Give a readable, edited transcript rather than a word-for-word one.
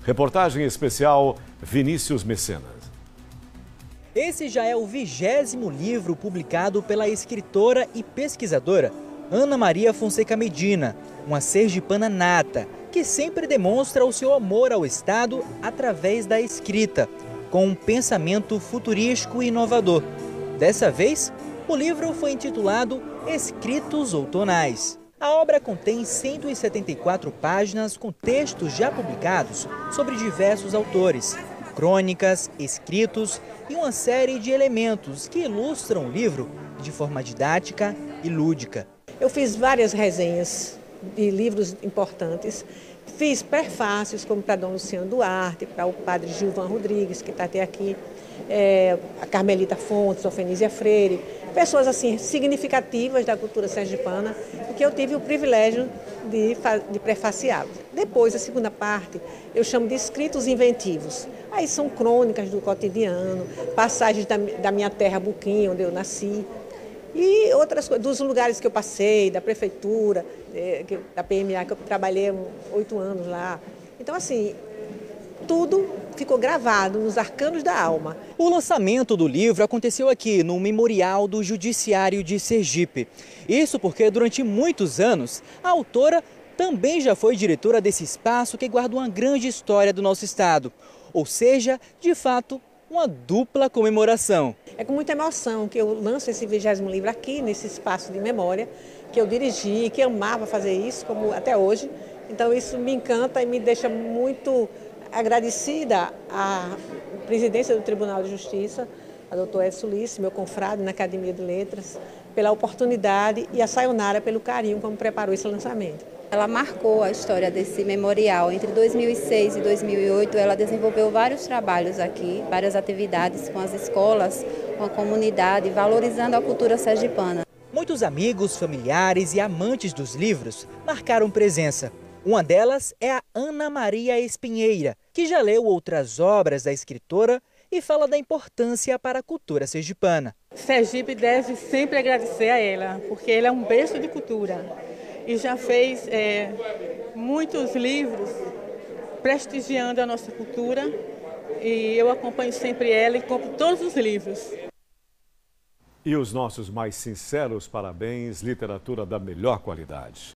Reportagem especial Vinícius Mecenas. Esse já é o 20º livro publicado pela escritora e pesquisadora Ana Maria Fonseca Medina, uma sergipana nata, que sempre demonstra o seu amor ao Estado através da escrita, com um pensamento futurístico e inovador. Dessa vez, o livro foi intitulado Escritos Outonais. A obra contém 174 páginas com textos já publicados sobre diversos autores, crônicas, escritos e uma série de elementos que ilustram o livro de forma didática e lúdica. Eu fiz várias resenhas de livros importantes, fiz prefácios como para Dom Luciano Duarte, para o padre Gilvan Rodrigues, que está até aqui, a Carmelita Fontes, a Ofenísia Freire, pessoas assim significativas da cultura sergipana, que eu tive o privilégio de prefaciá-los. Depois, a segunda parte, eu chamo de escritos inventivos. Aí são crônicas do cotidiano, passagens da minha terra Buquim, onde eu nasci, e outras coisas, dos lugares que eu passei, da prefeitura, da PMA, que eu trabalhei 8 anos lá. Então, assim, tudo ficou gravado nos arcanos da alma. O lançamento do livro aconteceu aqui no Memorial do Judiciário de Sergipe. Isso porque durante muitos anos a autora também já foi diretora desse espaço que guarda uma grande história do nosso estado. Ou seja, de fato, uma dupla comemoração. É com muita emoção que eu lanço esse 20º livro aqui, nesse espaço de memória, que eu dirigi, que amava fazer isso, como até hoje. Então isso me encanta e me deixa muito agradecida à presidência do Tribunal de Justiça, a doutora Edson Ulisses, meu confrade na Academia de Letras, pela oportunidade, e a Sayonara pelo carinho como preparou esse lançamento. Ela marcou a história desse memorial. Entre 2006 e 2008, ela desenvolveu vários trabalhos aqui, várias atividades com as escolas, com a comunidade, valorizando a cultura sergipana. Muitos amigos, familiares e amantes dos livros marcaram presença. Uma delas é a Ana Maria Espinheira, que já leu outras obras da escritora e fala da importância para a cultura sergipana. Sergipe deve sempre agradecer a ela, porque ela é um berço de cultura e já fez muitos livros prestigiando a nossa cultura, e eu acompanho sempre ela e compro todos os livros. E os nossos mais sinceros parabéns, literatura da melhor qualidade.